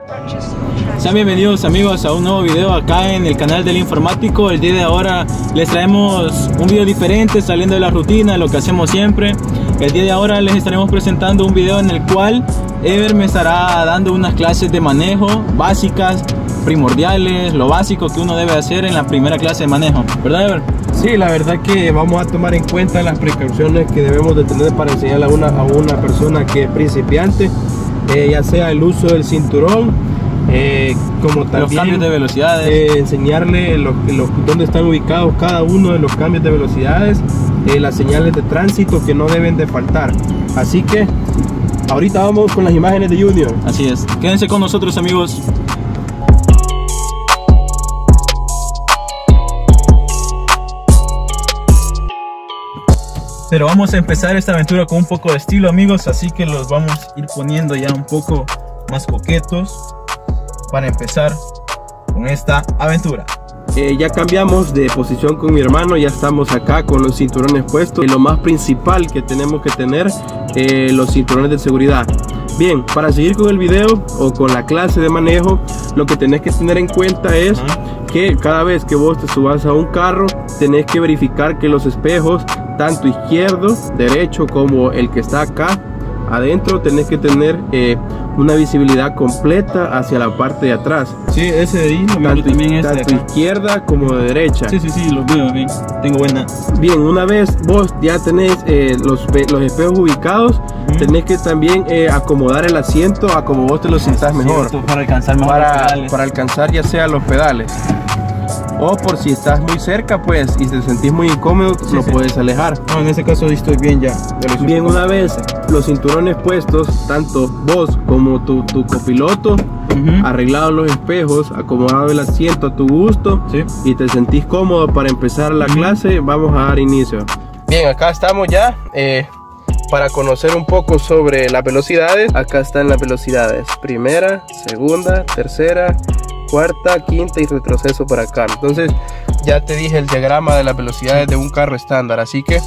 Sean bienvenidos amigos a un nuevo video acá en el canal del informático. El día de ahora les traemos un video diferente, saliendo de la rutina, lo que hacemos siempre. El día de ahora les estaremos presentando un video en el cual Ever me estará dando unas clases de manejo básicas, primordiales, lo básico que uno debe hacer en la primera clase de manejo, ¿verdad, Ever? Sí, la verdad que vamos a tomar en cuenta las precauciones que debemos de tener para enseñar a una persona que es principiante, ya sea el uso del cinturón, como también los cambios de velocidades, enseñarle dónde están ubicados cada uno de los cambios de velocidades, las señales de tránsito que no deben de faltar. Así que ahorita vamos con las imágenes de Junior. Así es, quédense con nosotros amigos. Pero vamos a empezar esta aventura con un poco de estilo amigos, así que los vamos a ir poniendo ya un poco más coquetos para empezar con esta aventura. Ya cambiamos de posición con mi hermano, ya estamos acá con los cinturones puestos. Lo más principal que tenemos que tener, los cinturones de seguridad. Bien, para seguir con el video o con la clase de manejo, lo que tenés que tener en cuenta es que cada vez que vos te subas a un carro, tenés que verificar que los espejos, tanto izquierdo, derecho como el que está acá adentro, tenés que tener una visibilidad completa hacia la parte de atrás. Sí, ese de ahí, tanto izquierda como de derecha. Sí, lo veo bien, tengo buena. Bien, una vez vos ya tenés los espejos ubicados, tenés que también acomodar el asiento a como vos te lo sientas mejor, para alcanzar mejor para alcanzar ya sea los pedales, o por si estás muy cerca pues y te sentís muy incómodo, lo puedes alejar. No, en ese caso estoy bien ya. Bien, una vez los cinturones puestos, tanto vos como tu copiloto, arreglados los espejos, acomodado el asiento a tu gusto, y te sentís cómodo para empezar la clase, vamos a dar inicio. Bien, acá estamos ya para conocer un poco sobre las velocidades. Acá están las velocidades: primera, segunda, tercera, cuarta, quinta y retroceso para acá. Entonces ya te dije el diagrama de las velocidades de un carro estándar, así que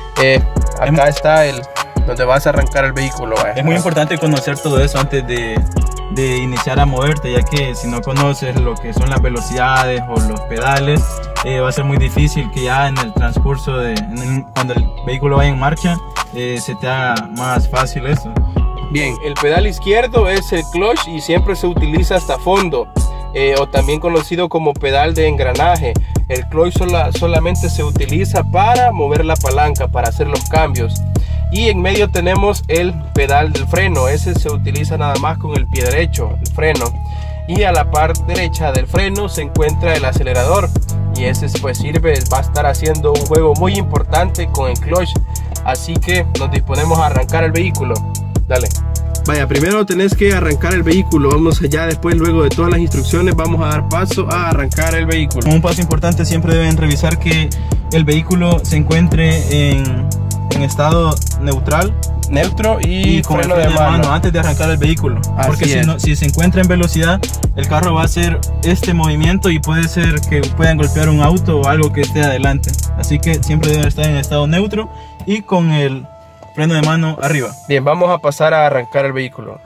acá está donde vas a arrancar el vehículo. Es muy importante conocer todo eso antes de iniciar a moverte, ya que si no conoces lo que son las velocidades o los pedales, va a ser muy difícil que ya en el transcurso cuando el vehículo vaya en marcha, se te haga más fácil eso. Bien, el pedal izquierdo es el clutch y siempre se utiliza hasta fondo, o también conocido como pedal de engranaje. El clutch solamente se utiliza para mover la palanca, para hacer los cambios. Y en medio tenemos el pedal del freno, ese se utiliza nada más con el pie derecho, el freno. Y a la parte derecha del freno se encuentra el acelerador, y ese pues va a estar haciendo un juego muy importante con el clutch. Así que nos disponemos a arrancar el vehículo. Dale. Vaya, primero tenés que arrancar el vehículo. Vamos allá, después luego de todas las instrucciones vamos a dar paso a arrancar el vehículo. Un paso importante, siempre deben revisar que el vehículo se encuentre en estado neutro y con freno de mano antes de arrancar el vehículo. Porque si se encuentra en velocidad, el carro va a hacer este movimiento y puede ser que puedan golpear un auto o algo que esté adelante. Así que siempre deben estar en estado neutro y con el freno de mano arriba. Bien, vamos a pasar a arrancar el vehículo.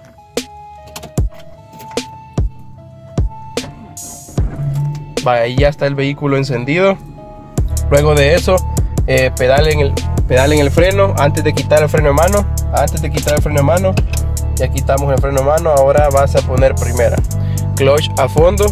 Vaya, ahí ya está el vehículo encendido. Luego de eso, pedal en el freno antes de quitar el freno de mano. Ya quitamos el freno de mano. Ahora vas a poner primera. Clutch a fondo.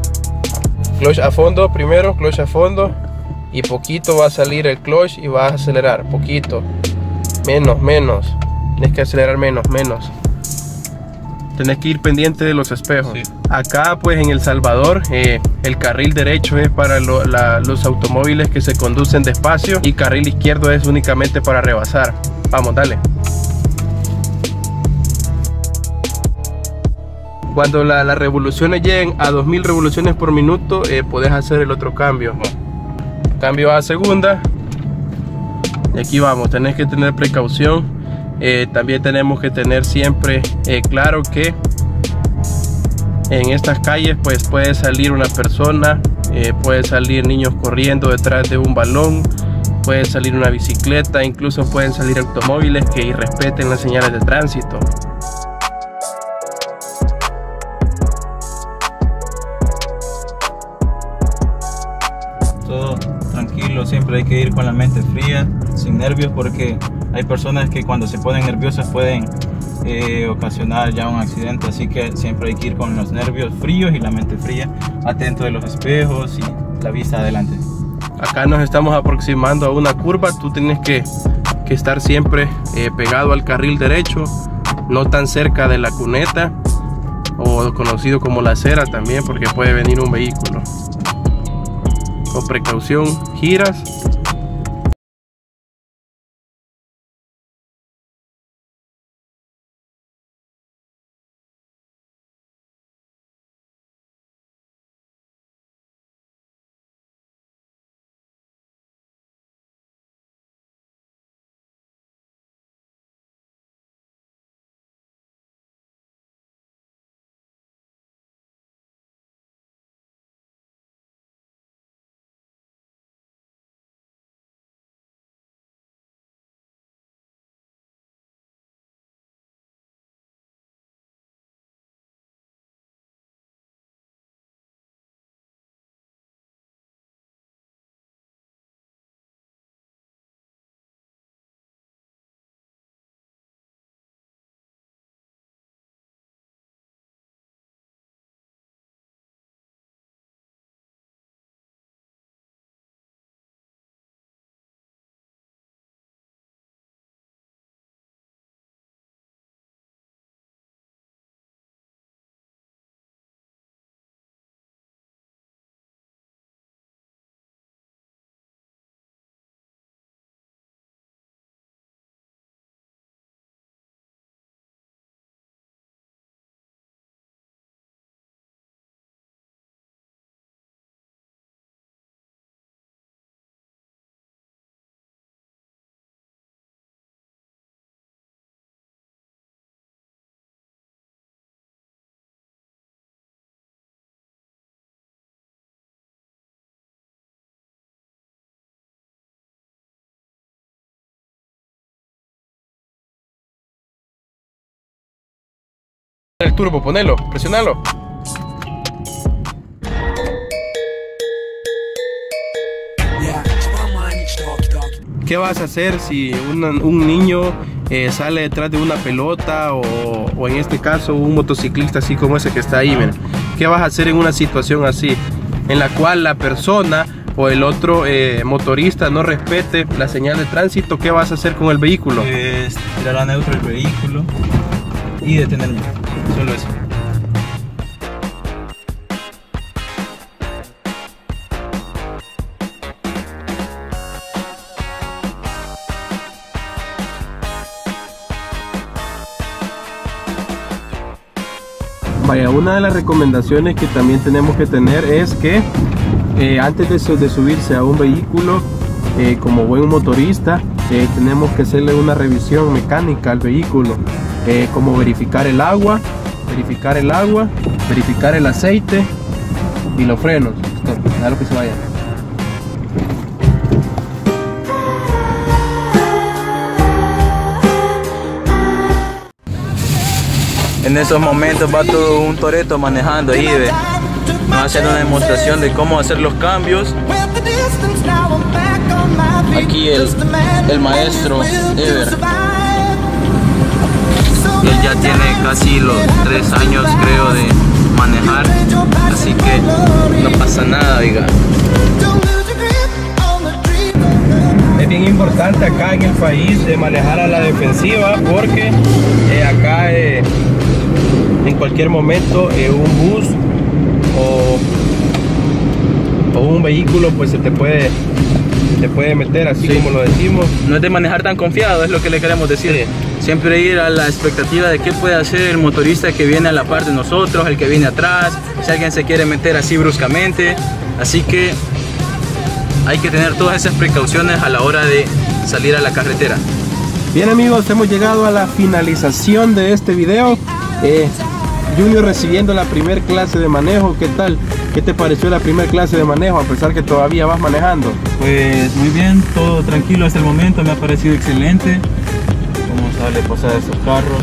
Primero, clutch a fondo. Y poquito va a salir el clutch y vas a acelerar. Poquito. Menos. Tienes que acelerar menos. Tenés que ir pendiente de los espejos. Acá pues en El Salvador el carril derecho es para los automóviles que se conducen despacio, y carril izquierdo es únicamente para rebasar. Vamos, dale. Cuando las revoluciones lleguen a 2000 revoluciones por minuto, podés hacer el otro cambio. Cambio a segunda. Y aquí vamos, tenés que tener precaución. También tenemos que tener siempre claro que en estas calles pues puede salir una persona, puede salir niños corriendo detrás de un balón, puede salir una bicicleta, incluso pueden salir automóviles que irrespeten las señales de tránsito. siempre hay que ir con la mente fría, sin nervios, porque hay personas que cuando se ponen nerviosas pueden ocasionar ya un accidente, así que siempre hay que ir con los nervios fríos y la mente fría, atento de los espejos y la vista adelante. Acá nos estamos aproximando a una curva, tú tienes que estar siempre pegado al carril derecho, no tan cerca de la cuneta, o conocido como la acera también, porque puede venir un vehículo. Con precaución giras. El turbo, ponelo, presionalo. ¿Qué vas a hacer si un niño sale detrás de una pelota o en este caso un motociclista así como ese que está ahí? Mira. ¿Qué vas a hacer en una situación así en la cual la persona o el otro motorista no respete la señal de tránsito? ¿Qué vas a hacer con el vehículo? Pues tirar a neutro el vehículo y detenerme, solo eso. Vaya, una de las recomendaciones que también tenemos que tener es que antes de subirse a un vehículo, como buen motorista, tenemos que hacerle una revisión mecánica al vehículo, como verificar el agua, verificar el aceite y los frenos. Stop, déjalo que se vaya. En esos momentos va todo un Toretto manejando ahí, ve. Nos va a hacer una demostración de cómo hacer los cambios. Aquí el maestro Ever. Él ya tiene casi los 3 años, creo, de manejar. Así que no pasa nada, diga. Es bien importante acá en el país de manejar a la defensiva, porque acá en cualquier momento un bus o un vehículo pues se te puede meter, así como lo decimos. No es de manejar tan confiado, es lo que le queremos decir. Sí. Siempre ir a la expectativa de qué puede hacer el motorista que viene a la par de nosotros, el que viene atrás, si alguien se quiere meter así bruscamente. Así que hay que tener todas esas precauciones a la hora de salir a la carretera. Bien amigos, hemos llegado a la finalización de este video. Junior recibiendo la primera clase de manejo. ¿Qué tal? ¿Qué te pareció la primera clase de manejo a pesar que todavía vas manejando? Pues muy bien, todo tranquilo hasta el momento, me ha parecido excelente. Cómo sale pasar estos carros.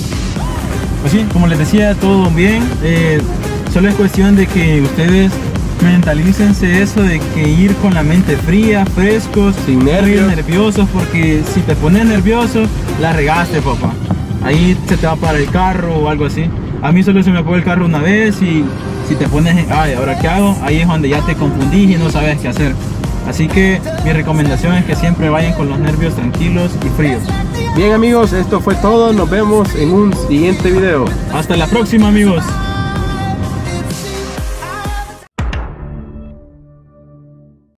Pues sí, como les decía, todo bien. Solo es cuestión de que ustedes Mentalícense eso de que ir con la mente fría, frescos, sin nervios. Nerviosos, porque si te pones nervioso, la regaste, papá. Ahí se te va para el carro o algo así. A mí solo se me fue el carro una vez y si te pones, ay, ¿ahora qué hago? Ahí es donde ya te confundís y no sabes qué hacer. Así que mi recomendación es que siempre vayan con los nervios tranquilos y fríos. Bien amigos, esto fue todo. Nos vemos en un siguiente video. Hasta la próxima amigos.